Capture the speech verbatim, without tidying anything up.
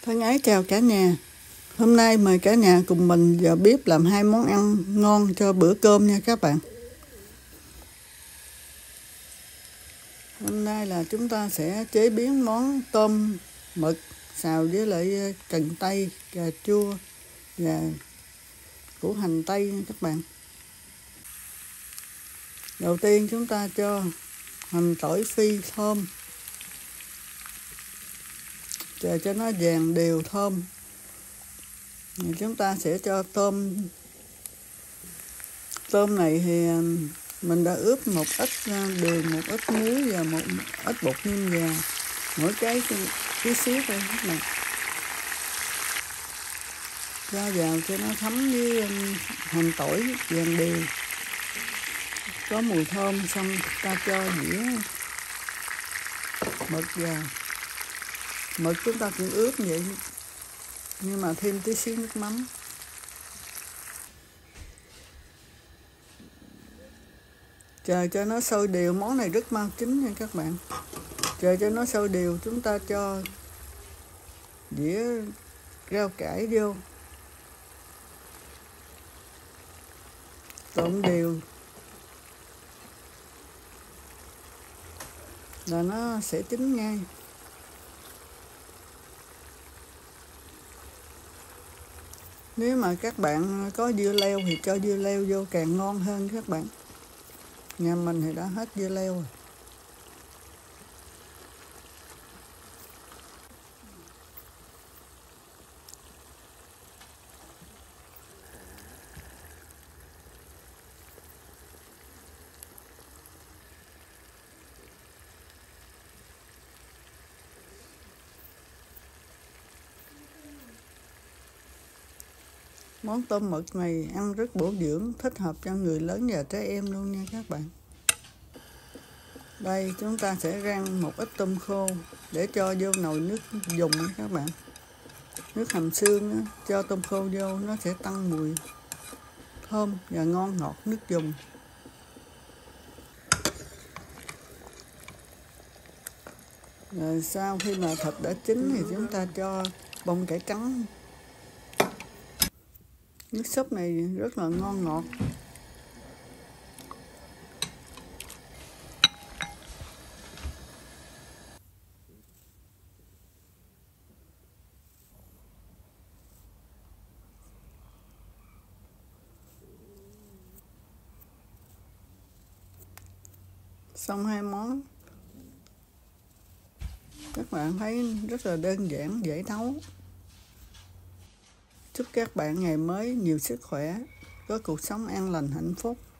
Thân ái chào cả nhà. Hôm nay mời cả nhà cùng mình vào bếp làm hai món ăn ngon cho bữa cơm nha các bạn. Hôm nay là chúng ta sẽ chế biến món tôm mực xào với lại cần tây, cà chua và củ hành tây nha các bạn. Đầu tiên chúng ta cho hành tỏi phi thơm, chờ cho nó vàng đều thơm. Thì chúng ta sẽ cho tôm tôm này thì mình đã ướp một ít đường, một ít muối và một ít bột nêm vào, mỗi cái tí xíu thôi các bạn. Cho vào cho nó thấm với hành tỏi vàng đều, có mùi thơm. Xong ta cho dĩa mực vào. Mực chúng ta cũng ướp vậy, nhưng mà thêm tí xíu nước mắm. Chờ cho nó sôi đều, món này rất mau chín nha các bạn. Chờ cho nó sôi đều, chúng ta cho dĩa rau cải vô, trộn đều là nó sẽ chín ngay. Nếu mà các bạn có dưa leo thì cho dưa leo vô càng ngon hơn các bạn. Nhà mình thì đã hết dưa leo rồi. Món tôm mực này ăn rất bổ dưỡng, thích hợp cho người lớn và trẻ em luôn nha các bạn. Đây chúng ta sẽ rang một ít tôm khô để cho vô nồi nước dùng các bạn. Nước hầm xương cho tôm khô vô, nó sẽ tăng mùi thơm và ngon ngọt nước dùng. Rồi sau khi mà thịt đã chín thì chúng ta cho bông cải trắng. Nước súp này rất là ngon ngọt. Xong hai món. Các bạn thấy rất là đơn giản, dễ nấu. Chúc các bạn ngày mới nhiều sức khỏe, có cuộc sống an lành hạnh phúc.